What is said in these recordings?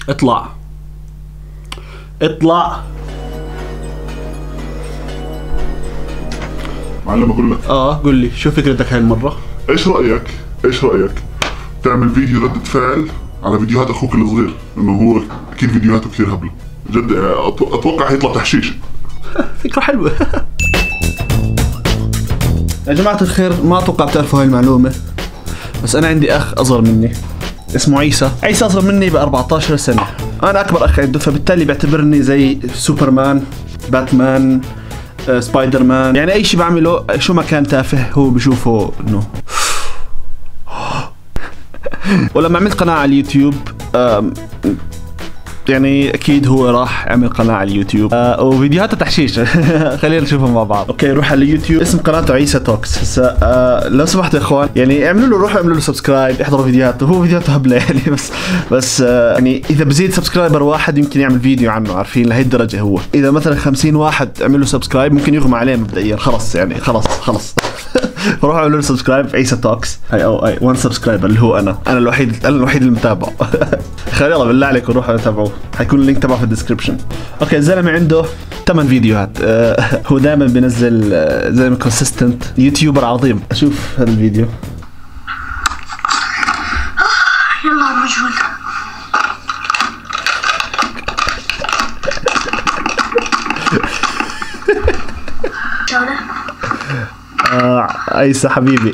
اطلع اطلع. معلم اقول لك قول لي شو فكرتك هاي المرة؟ ايش رأيك تعمل فيديو ردة فعل على فيديوهات اخوك الصغير، انه هو اكيد فيديوهاته كثير هبلة جد. اتوقع هيطلع تحشيش. فكرة حلوة. يا جماعة الخير، ما اتوقع بتعرفوا هاي المعلومة، بس انا عندي اخ اصغر مني اسمه عيسى اصغر مني ب 14 سنة. انا اكبر اخ عنده، فبالتالي بيعتبرني زي سوبرمان، باتمان، سبايدر مان. يعني اي شيء بعمله، شو ما كان تافه هو بشوفه انه. ولما عملت قناة على اليوتيوب يعني اكيد هو راح عمل قناة على اليوتيوب وفيديوهاته تحشيش. خلينا نشوفهم مع بعض. اوكي، روح على اليوتيوب، اسم قناته عيسى توكس. هسا لو سمحتوا يا اخوان يعني روحوا اعملوا له سبسكرايب، احضروا فيديوهاته، هو فيديوهاته هبلة يعني. بس يعني اذا بزيد سبسكرايبر واحد يمكن يعمل فيديو عنه، عارفين لهي الدرجة. هو اذا مثلا 50 واحد عملوا سبسكرايب ممكن يغمى عليه مبدئيا، خلص يعني خلص. روحوا اعملوا له سبسكرايب عيسى توكس. اي 1 سبسكرايبر اللي هو انا الوحيد اللي متابعه. خلي الله بالله عليكم روحوا تابعوه، حيكون اللينك تبعه في الديسكربشن. اوكي، الزلمه عنده 8 فيديوهات. هو دائما بينزل، زلمه كونسيستنت، يوتيوبر عظيم. اشوف هذا الفيديو. يلا رجل. عيسى حبيبي.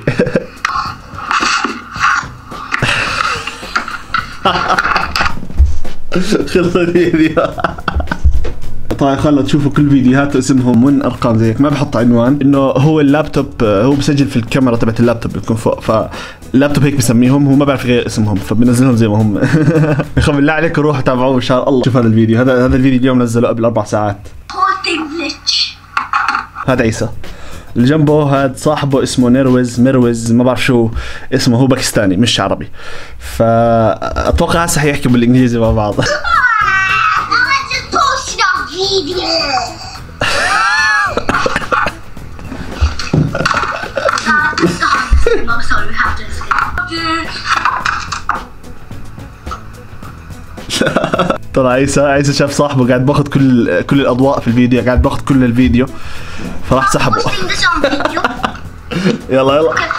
خلص الفيديو. طيب خلوا تشوفوا كل فيديوهاته اسمهم من ارقام زي هيك، ما بحط عنوان، انه هو اللابتوب هو بسجل في الكاميرا تبعت اللابتوب بيكون فوق، فاللابتوب هيك بسميهم، هو ما بعرف غير اسمهم فبنزلهم زي ما هم. يا بالله عليكم روحوا تابعوه ان شاء الله. شوف هذا الفيديو، هذا الفيديو اليوم نزله قبل 4 ساعات. هذا عيسى، اللي جنبه هذا صاحبه اسمه مروز ما بعرف شو اسمه، هو باكستاني مش عربي، فاتوقع هسه حيحكوا بالانجليزي مع بعض. طلع عيسى شاف صاحبه قاعد باخذ كل الاضواء في الفيديو، قاعد باخذ كل الفيديو، فراح سحبه. يلا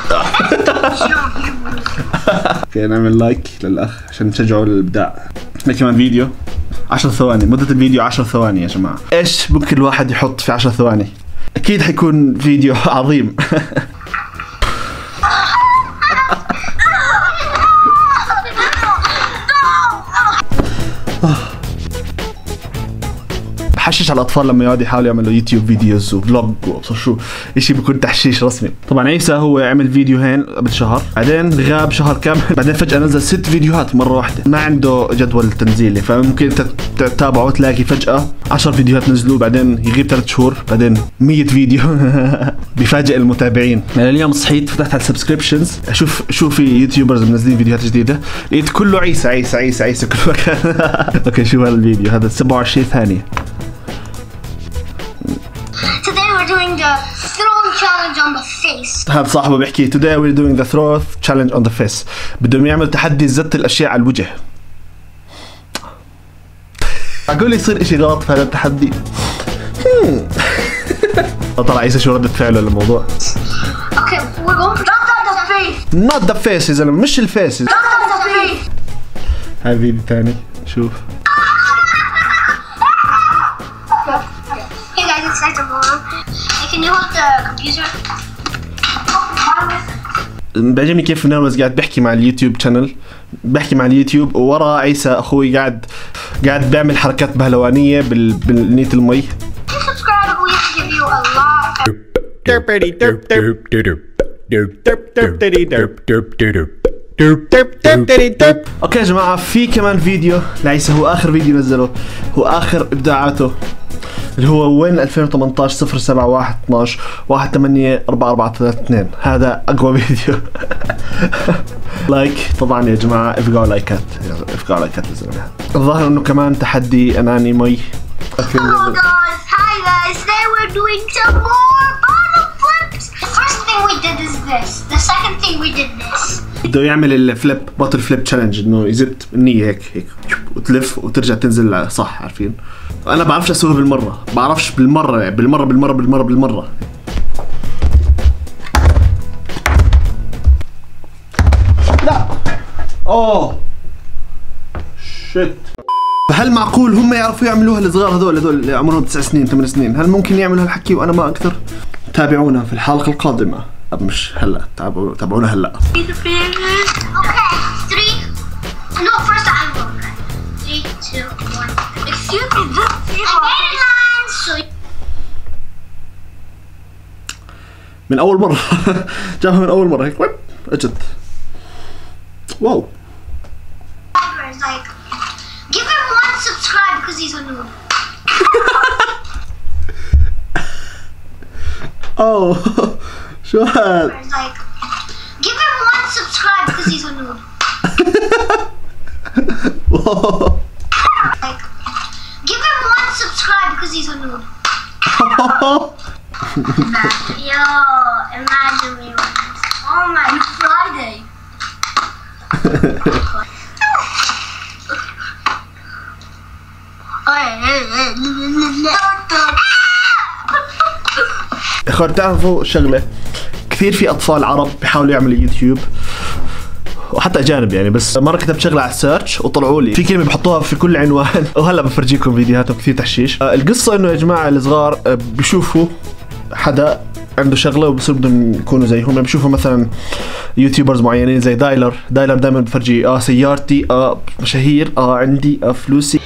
اوكي، نعمل لايك للاخ عشان نشجعوا الابداع. احنا كمان فيديو 10 ثواني، مدة الفيديو 10 ثواني يا جماعة. ايش ممكن الواحد يحط في 10 ثواني؟ اكيد حيكون فيديو عظيم. بحشش على الاطفال لما يقعدوا يحاولوا يعملوا يوتيوب فيديوز وفلوج وابصر شو، اشي بيكون تحشيش رسمي. طبعا عيسى هو عمل فيديوهين قبل شهر، بعدين غاب شهر كامل، بعدين فجأة نزل 6 فيديوهات مرة واحدة، ما عنده جدول تنزيلي، فممكن انت تتابعه تلاقي فجأة 10 فيديوهات نزلوا، بعدين يغيب 3 شهور، بعدين 100 فيديو. بيفاجئ المتابعين. يعني اليوم صحيت فتحت على السبسكريبشنز اشوف شو في يوتيوبرز منزلين فيديوهات جديدة، لقيت كله عيسى كل مكان. اوكي، شوف هذا الفيديو، هذا 27 ثانية. Today we're doing the throwing challenge on the face. هذا صاحبه بيحكي today we're doing the throw challenge on the face. بدهم يعملوا تحدي زت الاشياء على الوجه. اقول لي يصير اشي غلط في هذا التحدي. طلع عيسى شو ردة فعله للموضوع. Okay, we're going for not the face. not the face يا زلمه، مش الفيس. Not the face. هاي فيديو ثاني، شوف. Hey guys, it's nice to vlog. Hey, can you hold the computer? بيعجبني كيف نيروز قاعد بيحكي مع اليوتيوب شانل، بيحكي مع اليوتيوب، وورا عيسى اخوي قاعد بيعمل حركات بهلوانيه بالنية المي. Subscribe, we give you a lot. اوكي يا جماعه، في كمان فيديو لعيسى، هو اخر فيديو نزله، هو اخر ابداعاته، اللي هو وين 2018 07 12 18 4432. هذا اقوى فيديو. لايك طبعا يا جماعه، افقعوا لايكات للزلمه. الظاهر انه كمان تحدي اناني مي. Hello guys, hi guys. Today we're doing some more bottle flips. The first thing we did is this. The second thing we did this. بده يعمل الفليب باتل فليب تشالنج، انه يزت النية هيك وتلف وترجع تنزل صح، عارفين؟ انا بعرفش اسويها بالمره، بعرفش بالمره بالمره. لا اوه شيت. فهل معقول هم يعرفوا يعملوها الصغار هذول اللي عمرهم 9 سنين 8 سنين؟ هل ممكن يعملوا هالحكي وانا ما اقدر؟ تابعونا في الحلقه القادمه، مش هلا، تابعونا هلا. Okay, 3. No, first I will. 3, 2, 1. Excuse me, this is من اول مره جابها من اول مره هيك اجت. واو. Like, give him 1 subscribe because he's a noob. اوه شو هاد؟ Like, give him 1 subscribe because he's a noob. Like, give him 1 subscribe because he's a noob. Yo, imagine me once. Oh my Friday. اخوان بتعرفوا شغله، كثير في اطفال عرب بيحاولوا يعملوا يوتيوب وحتى اجانب يعني، بس مره كتبت شغله على السيرش وطلعوا لي في كلمه بحطوها في كل عنوان وهلا بفرجيكم فيديوهاتهم كثير تحشيش. القصه انه يا جماعه الصغار بيشوفوا حدا عنده شغله وبصير بدهم يكونوا زيهم، بشوفوا مثلا يوتيوبرز معينين زي دايلر دائما بفرجي سيارتي، مشاهير، عندي، فلوسي.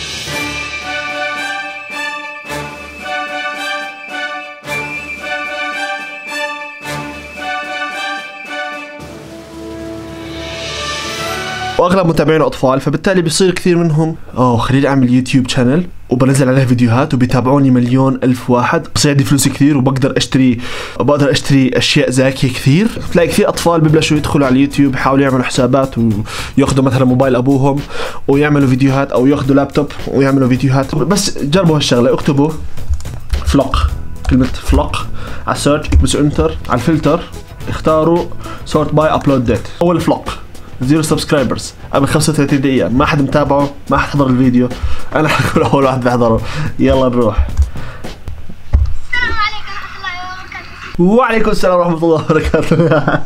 واغلب متابعينه اطفال، فبالتالي بيصير كثير منهم خليني اعمل يوتيوب شانل وبنزل عليه فيديوهات وبيتابعوني 1,000,000 واحد، بصير عندي فلوس كثير وبقدر اشتري اشياء زاكيه كثير. بتلاقي كثير اطفال ببلشوا يدخلوا على اليوتيوب يحاولوا يعملوا حسابات وياخذوا مثلا موبايل ابوهم ويعملوا فيديوهات، او ياخذوا لابتوب ويعملوا فيديوهات. بس جربوا هالشغله، اكتبوا فلوق، كلمه فلوق على السيرش، اكبسوا انتر على الفلتر، اختاروا سورت باي ابلود ديت. اول فلوق 0 سبسكرايبرز قبل 35 دقيقة، ما حد متابعه، ما حد حضر الفيديو، أنا حكون أول واحد بحضره. يلا نروح. السلام عليكم ورحمة الله وبركاته. وعليكم السلام ورحمة الله وبركاته. معكم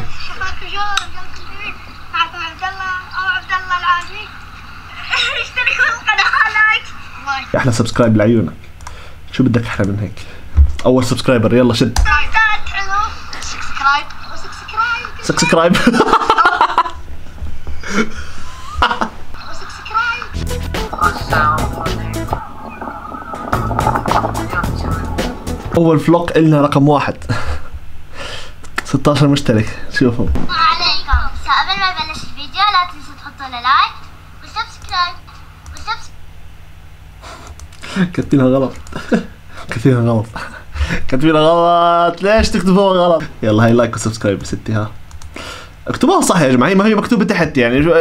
عبد الله أو عبد الله العادي. اشتركوا بالقناة، لايك. أحلى سبسكرايب لعيونك، شو بدك أحلى من هيك؟ أول سبسكرايبر، يلا شد. سبسكرايب. أول فلوق إلنا رقم 1 16 مشترك، شوفوا. عليكم. قبل ما يبلش الفيديو لا تنسوا تحطوا له لايك وسبسكرايب كاتبينها غلط. كاتبينها غلط، ليش تكتبوها غلط؟ يلا هاي لايك وسبسكرايب يا ستي، ها اكتبوها صح يا جماعه، ما هي مكتوبه تحت يعني. فيديو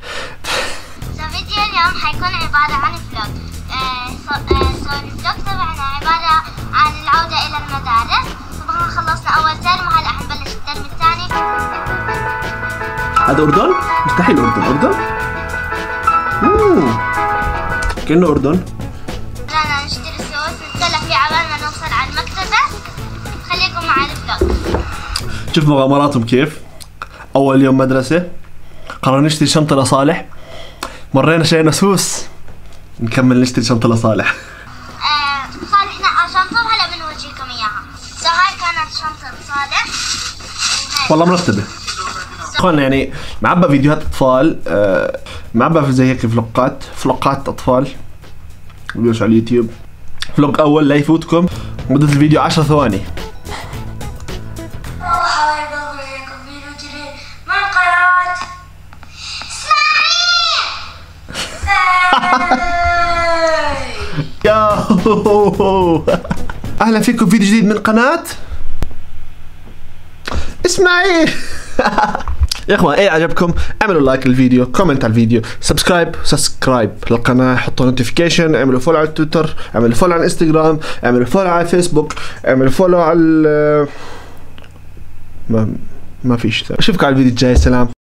اليوم حيكون عبارة عن فلوج. الفلوج تبعنا عبارة عن العودة إلى المدارس. طبعا خلصنا أول ترم وهلا حنبلش الترم الثاني. هذا أردن؟ مستحيل أردن. كأنه أردن. بدنا نشتري سوس نتسلى فيه عبال ما نوصل على المكتبة. خليكم مع الفلوج. شوف مغامراتهم كيف. أول يوم مدرسة قررنا نشتري شنطة لصالح، مرينا شرينا سوس، نكمل نشتري شنطة لصالح. صالح نقى شنطة وهلا بنورجيكم إياها. هاي كانت شنطة صالح. والله مرتبة. اخوانا يعني معبى فيديوهات أطفال، معبى زي هيك فلوقات أطفال بيوش على اليوتيوب. فلوق أول لا يفوتكم، مدة الفيديو 10 ثواني. اهلا فيكم في فيديو جديد من قناة اسماعيل. يا اخوان ايه عجبكم اعملوا لايك للفيديو، كومنت على الفيديو، سبسكرايب للقناة، حطوا نوتيفيكيشن، اعملوا فولو على تويتر، اعملوا فولو على انستغرام، اعملوا فولو على فيسبوك، اعملوا فولو على ما فيش. اشوفكم على الفيديو الجاي، سلام.